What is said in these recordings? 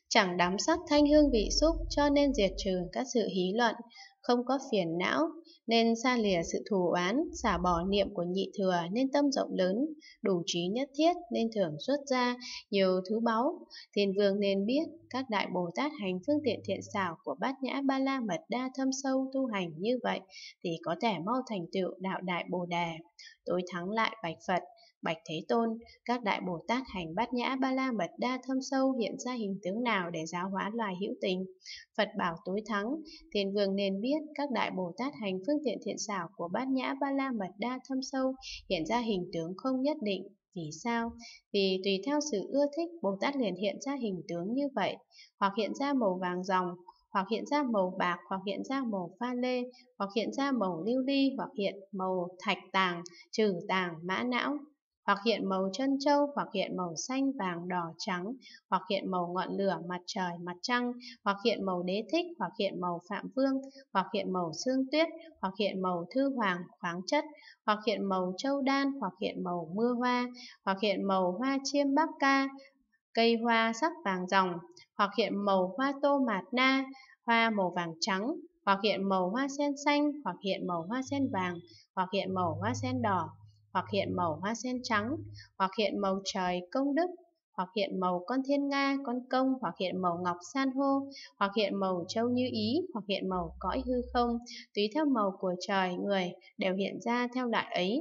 chẳng đắm sắc thanh hương vị xúc, cho nên diệt trừ các sự hí luận, không có phiền não, nên xa lìa sự thù oán, xả bỏ niệm của nhị thừa nên tâm rộng lớn, đủ trí nhất thiết nên thường xuất ra nhiều thứ báu. Thiên vương nên biết các đại Bồ Tát hành phương tiện thiện xảo của Bát Nhã Ba La Mật Đa thâm sâu tu hành như vậy thì có thể mau thành tựu đạo đại Bồ đề. Tối thắng lại bạch Phật: Bạch Thế Tôn, các đại Bồ Tát hành Bát Nhã Ba La Mật Đa thâm sâu hiện ra hình tướng nào để giáo hóa loài hữu tình? Phật bảo tối thắng: Thiên vương nên biết các đại Bồ Tát hành phương tiện thiện xảo của Bát Nhã Ba La Mật Đa thâm sâu hiện ra hình tướng không nhất định. Vì sao? Vì tùy theo sự ưa thích, Bồ Tát liền hiện ra hình tướng như vậy, hoặc hiện ra màu vàng ròng, hoặc hiện ra màu bạc, hoặc hiện ra màu pha lê, hoặc hiện ra màu lưu ly, hoặc hiện màu thạch tàng, trừ tàng, mã não, hoặc hiện màu trân châu, hoặc hiện màu xanh, vàng, đỏ, trắng, hoặc hiện màu ngọn lửa, mặt trời, mặt trăng, hoặc hiện màu đế thích, hoặc hiện màu phạm vương, hoặc hiện màu sương tuyết, hoặc hiện màu thư hoàng, khoáng chất, hoặc hiện màu châu đan, hoặc hiện màu mưa hoa, hoặc hiện màu hoa chiêm bác ca, cây hoa sắc vàng ròng, hoặc hiện màu hoa tô mạt na, hoa màu vàng trắng, hoặc hiện màu hoa sen xanh, hoặc hiện màu hoa sen vàng, hoặc hiện màu hoa sen đỏ, hoặc hiện màu hoa sen trắng, hoặc hiện màu trời công đức, hoặc hiện màu con thiên nga, con công, hoặc hiện màu ngọc san hô, hoặc hiện màu châu như ý, hoặc hiện màu cõi hư không, tùy theo màu của trời người đều hiện ra theo loại ấy.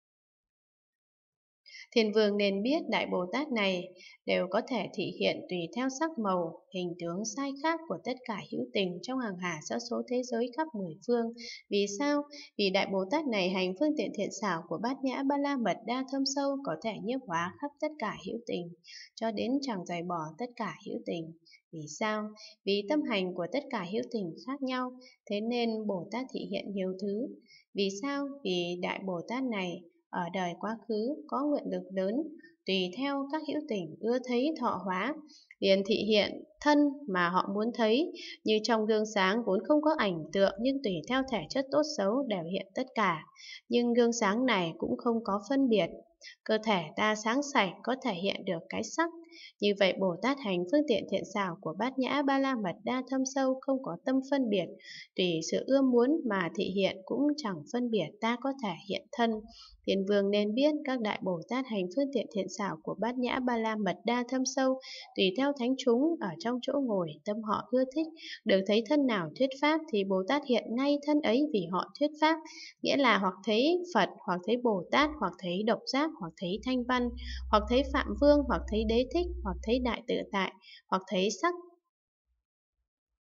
Thiên vương nên biết đại Bồ Tát này đều có thể thị hiện tùy theo sắc màu, hình tướng sai khác của tất cả hữu tình trong hàng hà sa số thế giới khắp mười phương. Vì sao? Vì đại Bồ Tát này hành phương tiện thiện xảo của Bát Nhã Ba La Mật Đa thâm sâu, có thể nhiếp hóa khắp tất cả hữu tình, cho đến chẳng rời bỏ tất cả hữu tình. Vì sao? Vì tâm hành của tất cả hữu tình khác nhau, thế nên Bồ Tát thị hiện nhiều thứ. Vì sao? Vì đại Bồ Tát này ở đời quá khứ có nguyện lực lớn, tùy theo các hữu tình ưa thấy thọ hóa, liền thị hiện thân mà họ muốn thấy, như trong gương sáng vốn không có ảnh tượng, nhưng tùy theo thể chất tốt xấu đều hiện tất cả. Nhưng gương sáng này cũng không có phân biệt. Cơ thể ta sáng sạch có thể hiện được cái sắc. Như vậy Bồ Tát hành phương tiện thiện xảo của Bát Nhã Ba La Mật Đa thâm sâu, không có tâm phân biệt, tùy sự ưa muốn mà thị hiện, cũng chẳng phân biệt ta có thể hiện thân. Thiên vương nên biết các đại Bồ Tát hành phương tiện thiện xảo của Bát Nhã Ba La Mật Đa thâm sâu, tùy theo thánh chúng ở trong chỗ ngồi tâm họ ưa thích, được thấy thân nào thuyết pháp thì Bồ Tát hiện ngay thân ấy vì họ thuyết pháp, nghĩa là hoặc thấy Phật, hoặc thấy Bồ Tát, hoặc thấy độc giác, hoặc thấy thanh văn, hoặc thấy Phạm Vương, hoặc thấy đế thích, hoặc thấy đại tự tại, hoặc thấy sắc,